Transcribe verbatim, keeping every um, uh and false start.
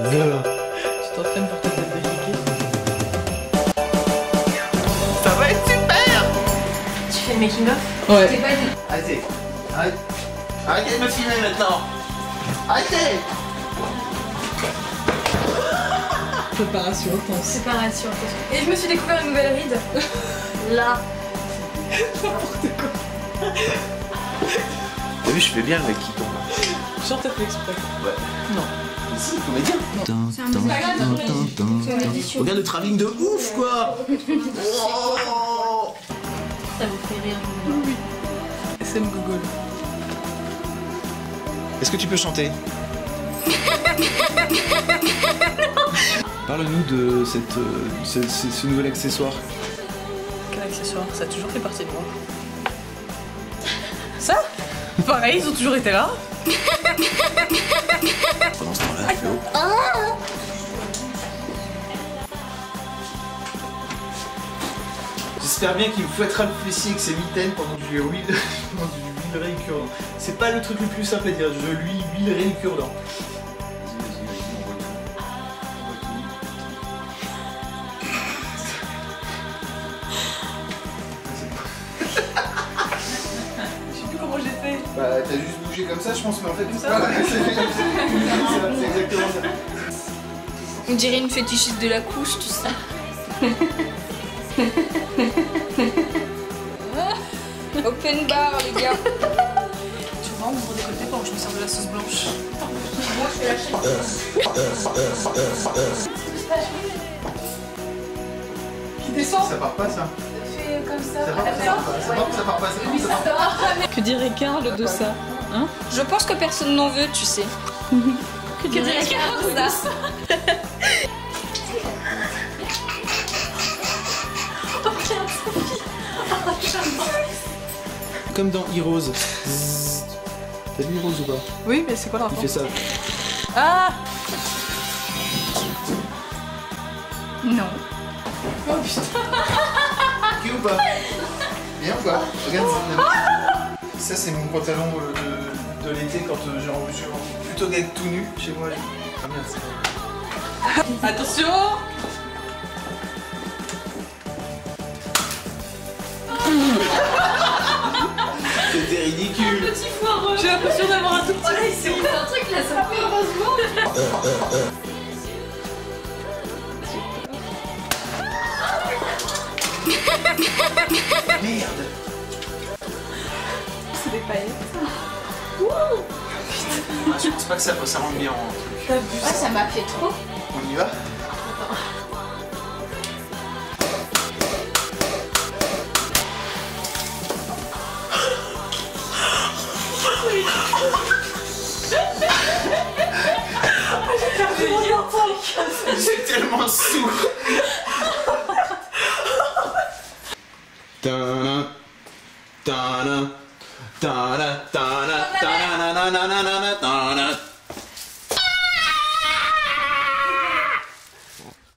Tu t'entraînes pour ta tête de Mickey. Ça va être super. Tu fais le making of? Ouais. T'es pas dit. Arrêtez. Arrête. Arrêtez de me filmer maintenant. Arrêtez. Préparation intense. Séparation, attention. Et je me suis découvert une nouvelle ride. Là. N'importe quoi. T'as vu, je fais bien le mec qui tombe. Genre t'as fait exprès. Ouais. Non. Si, comédien. C'est un musicien. C'est une édition. Regarde le travelling de ouf, quoi. Oh. Ça vous fait rire. Oui. S M Google. Est-ce que tu peux chanter? Parle-nous de cette, euh, ce, ce, ce nouvel accessoire. Quel accessoire? Ça a toujours fait partie de moi. Ça? Pareil, ils ont toujours été là. Pendant ce temps-là, Flo. J'espère bien qu'il me fouettera le fessier avec ses mitaines pendant que je lui huile, pendant que je lui huilerai le cure-dent. C'est pas le truc le plus simple à dire, je lui huilerai le cure-dent. Je sais plus comment j'ai fait. Bah t'as juste bougé comme ça je pense, mais en fait Comme ça. voilà, c'est c'est exactement ça. On dirait une fétichiste de la couche, tout ça. Open bar, les gars. Tu vois, on ouvre des côtés pendant que je me sers de la sauce blanche. Moi, je fais la chaîne. Qui descend? Ça part pas ça. Fais comme ça. Ça part pas, ça part pas, ça part pas, ça part pas, ça part pas, ça part pas. Que dirait Karl de ça? Hein? Je pense que personne n'en veut, tu sais. Que dirait Karl de ça? Comme dans Heroes. T'as vu Heroes ou pas? Oui, mais c'est quoi le Il rapport? fait ça. Ah! Non. Oh putain! Ok ou pas? Bien ou pas? Regarde ça. Ça c'est mon pantalon euh, de, de l'été quand euh, j'ai envie plutôt d'être tout nu chez moi. Ah merde, c'est pas. Attention! C'était ridicule. Petit foireux. J'ai l'impression d'avoir un tout petit. Voilà, il s'est ouvert un truc là, ça fait heureusement. Merde. C'est des paillettes. Ah, je pense pas que ça, ça rentre bien en truc. T'as vu Ah, ça m'a fait trop. On y va? J'ai tellement sourd. Tana, tana, tana, tana, tana, tana, tana, tana, tana.